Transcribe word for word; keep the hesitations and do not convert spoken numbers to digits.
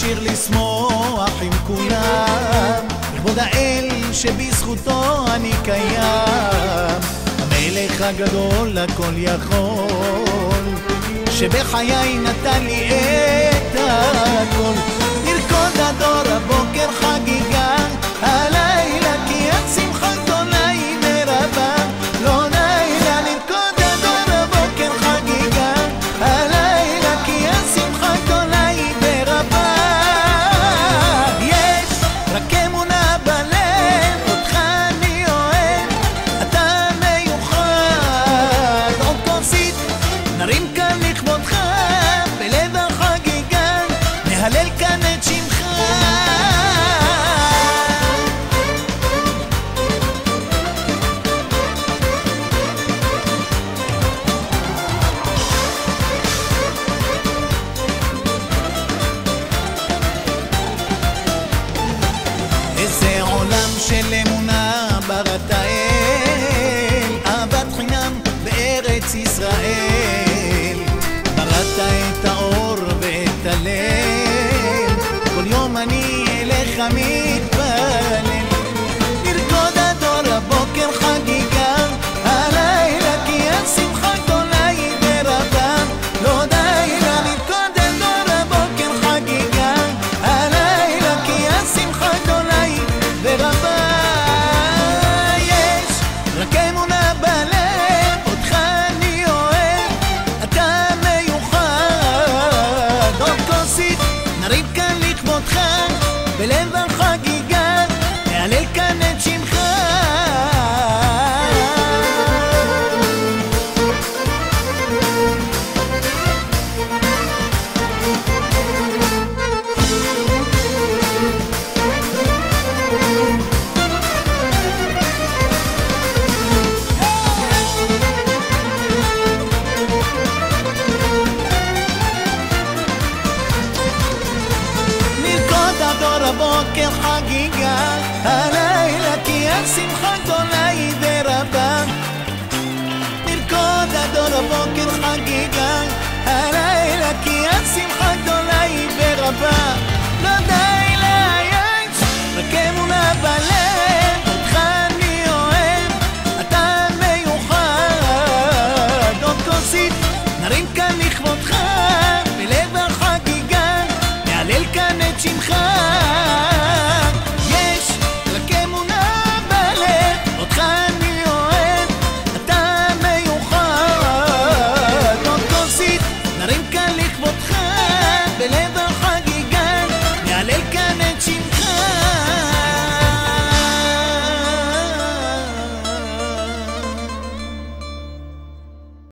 לשיר לשמוח עם כולם, לכבוד האל שבזכותו אני קיים, המלך הגדול הכל יכול, שבחיי נתן לי את הכל. נרקוד עד אור הבוקר חגיגה, הלילה כי השמחה גדולה היא מרבה, לא לילה. נרקוד עד אור הבוקר חגיגה, הלילה כי השמחה גדולה היא מרבה. יש רק אמונה בלב, אותך אני אוהב, אתה מיוחד. עוד כוסית נרים כאן לכבודך, בלב החגיגה נהלל כאן את שמך. איזה עולם של אמונה בראת האל, אהבת חינם בארץ ישראל, בראת את האור ואת הלב, כל יום אני אליך מתפלל. נרקוד עד אור הבוקר חגיגה, הלילה כי השמחה גדולה היא מרבה, לא די לה. נרקוד עד אור הבוקר חגיגה, הלילה כי השמחה גדולה היא מרבה. יש רק אמונה בלב, אותך אני אוהב, אתה מיוחד. עוד כוסית נרים כאן לכבודך, בלב החגיגה נהלל כאן את שמך. נרקוד עד אור הבוקר חגיגה, הלילה כי השמחה גדולה היא ורבה. נרקוד עד אור הבוקר חגיגה,